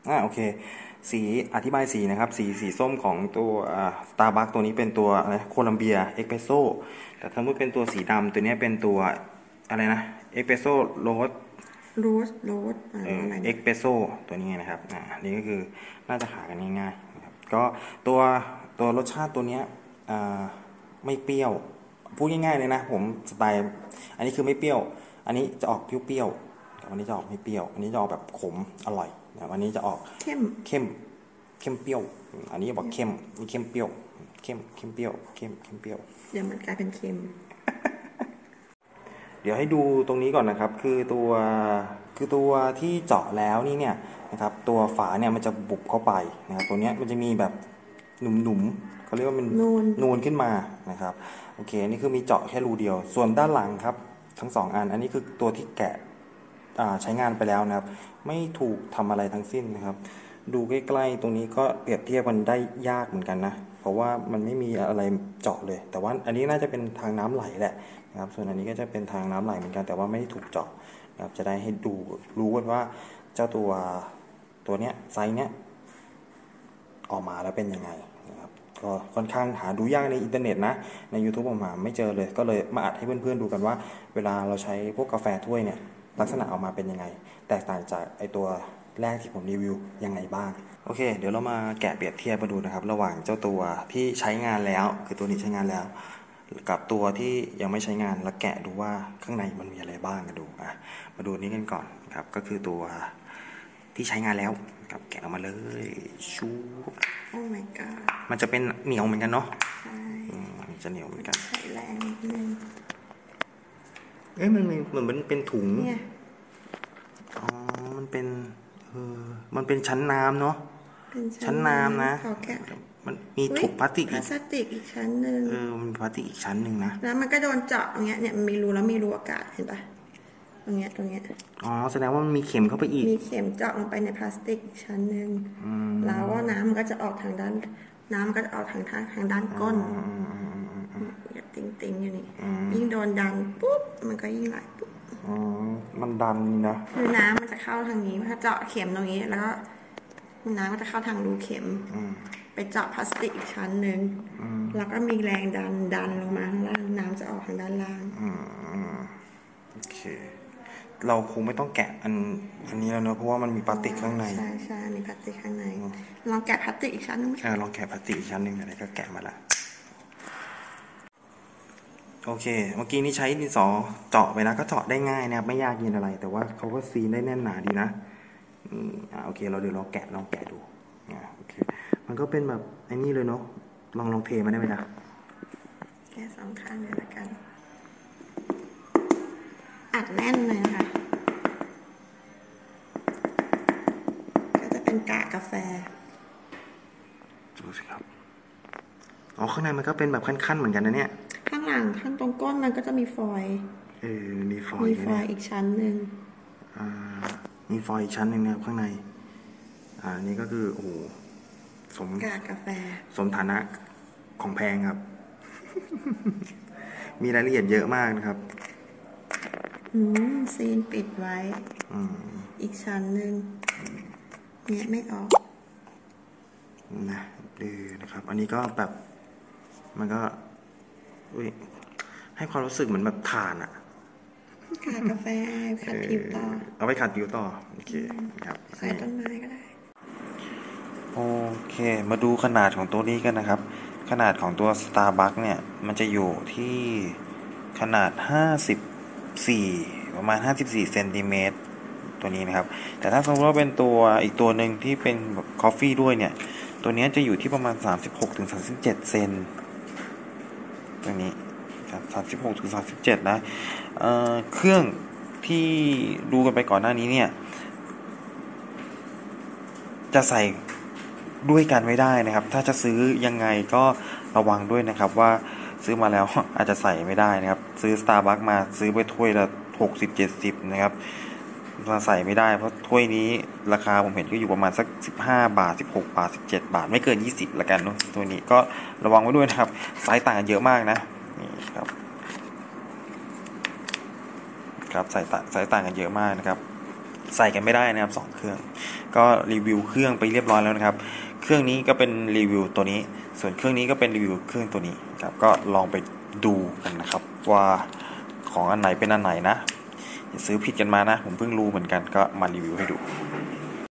โอเคสีอธิบายสีนะครับสีส้มของตัวStarbucks ตัวนี้เป็นตัวอะไรโคลัมเบียเอสเปรสโซ่แต่ถ้าเป็นตัวสีดำตัวนี้เป็นตัวอะไรนะเอสเปรสโซ่โรสอะไรเอ็กเปรสโซ่ตัวนี้นะครับนี่ก็คือน่าจะหากันง่ายๆนะครับก็ตัวรสชาติตัวนี้ไม่เปรี้ยวพูดง่ายๆเลยนะผมสไตล์อันนี้คือไม่เปรี้ยวอันนี้จะออกเปรี้ยวๆอันนี้จะออกไม่เปรี้ยวอันนี้จะออกแบบขมอร่อยอันนี้จะออกเข้มเปรี้ยวอันนี้บอกเข้มนี่เข้มเปรี้ยวเข้มเปรี้ยวเข้มเปรี้ยวเดี๋ยวมันกลายเป็นเค็มเดี๋ยวให้ดูตรงนี้ก่อนนะครับคือตัวที่เจาะแล้วนี่เนี่ยนะครับตัวฝาเนี่ยมันจะบุบเข้าไปนะครับตัวนี้มันจะมีแบบหนุ่มเขาเรียกว่ามันนูนขึ้นมานะครับโอเคนี่คือมีเจาะแค่รูเดียวส่วนด้านหลังครับทั้งสองอันอันนี้คือตัวที่แกะใช้งานไปแล้วนะครับไม่ถูกทำอะไรทั้งสิ้นนะครับดูใกล้ๆตรงนี้ก็เปรียบเทียบมันได้ยากเหมือนกันนะเพราะว่ามันไม่มีอะไรเจาะเลยแต่ว่าอันนี้น่าจะเป็นทางน้ำไหลแหละนะครับส่วนอันนี้ก็จะเป็นทางน้ำไหลเหมือนกันแต่ว่าไม่ได้ถูกเจาะนะครับจะได้ให้ดูรู้กันว่าเจ้าตัวเนี้ยไซส์เนี้ยออกมาแล้วเป็นยังไงนะครับก็ค่อนข้างหาดูยากในอินเทอร์เน็ตนะใน YouTube ผมหาไม่เจอเลยก็เลยมาอัดให้เพื่อนๆดูกันว่าเวลาเราใช้พวกกาแฟถ้วยเนี่ยลักษณะออกมาเป็นยังไงแตกต่างจากไอตัวแรกที่ผมรีวิวยังไงบ้างโอเคเดี๋ยวเรามาแกะเปรียบเทียบมาดูนะครับระหว่างเจ้าตัวที่ใช้งานแล้วคือตัวนี้ใช้งานแล้วกับตัวที่ยังไม่ใช้งานแล้วแกะดูว่าข้างในมันมีอะไรบ้างกันดูมาดูนี้กันก่อนครับก็คือตัวที่ใช้งานแล้วกับแกะออกมาเลยชูโอ้ my god มันจะเป็นเหนียวเหมือนกันเนาะใช่มันจะเหนียวเหมือนกันใช้แรงนิดนึงมันเหมือนมันเป็นถุงเนี่ยมันเป็นชั้นน้ำเนาะชั้นน้ำนะมันมีถุงพลาสติกอีกชั้นหนึ่งมันพลาสติกอีกชั้นหนึ่งนะแล้วมันก็โดนเจาะอย่างเงี้ยเนี่ยมันมีรูแล้วมีรูอากาศเห็นปะตรงเนี้ยแสดงว่ามันมีเข็มเข้าไปอีกมีเข็มเจาะลงไปในพลาสติกอีกชั้นหนึ่งแล้วว่าน้ำมันก็จะออกทางด้านก้นติงอยู่นี่ยิ่งโดนดันปุ๊บมันก็ยิ่งไหลปุ๊บมันดันนี่นะคือน้ำมันจะเข้าทางนี้ถ้าเจาะเข็มตรงนี้แล้วก็น้ำมันจะเข้าทางรูเข็มไปเจาะพลาสติกอีกชั้นหนึ่งแล้วก็มีแรงดันลงมาข้างล่างน้ำจะออกทางด้านล่างโอเคเราคงไม่ต้องแกะอันนี้แล้วเนอะเพราะว่ามันมีพลาสติกข้างในใช่มีพลาสติกข้างในลองแกะพลาสติกอีกชั้นนึงลองแกะพลาสติกอีกชั้นหนึ่งอะไรก็แกะมาละโอเคเมื่อกี้นี้ใช้ดินสอเจาะไปนะก็เจาะได้ง่ายนะครับไม่ยากเย็นอะไรแต่ว่าเขาก็ซีนได้แน่นหนาดีนะโอเคเราเดี๋ยวลองแกะดูโอเคมันก็เป็นแบบไอ้นี่เลยเนาะลองเทมาได้ไหมจ๊ะแกะสองข้างเลยละกันอัดแน่นเลยค่ะก็จะเป็นกากกาแฟดูสิครับข้างในมันก็เป็นแบบขั้นๆเหมือนกันนะเนี่ยข้างหลังข้างตรงก้นมันก็จะมีฟอยล์มีฟอยล์อีกชั้นหนึ่งมีฟอยล์อีกชั้นหนึ่งนะครับข้างในนี่ก็คือโอ้โหกากกาแฟสมฐานะของแพงครับ มีรายละเอียดเยอะมากนะครับซีนปิดไว้อีกชั้นหนึ่งเนี่ยไม่ออกนะดูนะครับอันนี้ก็แบบมันก็ให้ความรู้สึกเหมือนแบบถ่านขัดกาแฟขัดผิวต่อเอาไปขัดผิวต่อโอเคครับใส่ต้นไม้ก็ได้โอเคมาดูขนาดของตัวนี้กันนะครับขนาดของตัว Starbucks เนี่ยมันจะอยู่ที่ขนาดประมาณ54เซนติเมตรตัวนี้นะครับแต่ถ้าสมมติว่าเป็นตัวอีกตัวหนึ่งที่เป็นแบบคอฟฟี่ด้วยเนี่ยตัวนี้จะอยู่ที่ประมาณ36-37เซนตัวนี้ครับ36-37นะเครื่องที่ดูกันไปก่อนหน้านี้เนี่ยจะใส่ด้วยกันไม่ได้นะครับถ้าจะซื้อยังไงก็ระวังด้วยนะครับว่าซื้อมาแล้วอาจจะใส่ไม่ได้นะครับซื้อ Starbucks มาซื้อไปถ้วยละ60-70นะครับมาใส่ไม่ได้เพราะถ้วยนี้ราคาผมเห็นก็อยู่ประมาณสัก15 บาท16 บาท17 บาทไม่เกิน20ละกันเนาะตัวนี้ก็ระวังไว้ด้วยนะครับไซส์ต่างกันเยอะมากนะนี่ครับไซส์ต่างกันเยอะมากนะครับใส่กันไม่ได้นะครับ2เครื่องก็รีวิวเครื่องไปเรียบร้อยแล้วนะครับเครื่องนี้ก็เป็นรีวิวตัวนี้ส่วนเครื่องนี้ก็เป็นรีวิวเครื่องตัวนี้ครับก็ลองไปดูกันนะครับว่าของอันไหนเป็นอันไหนนะอย่าซื้อผิดกันมานะผมเพิ่งรู้เหมือนกันก็มารีวิวให้ดู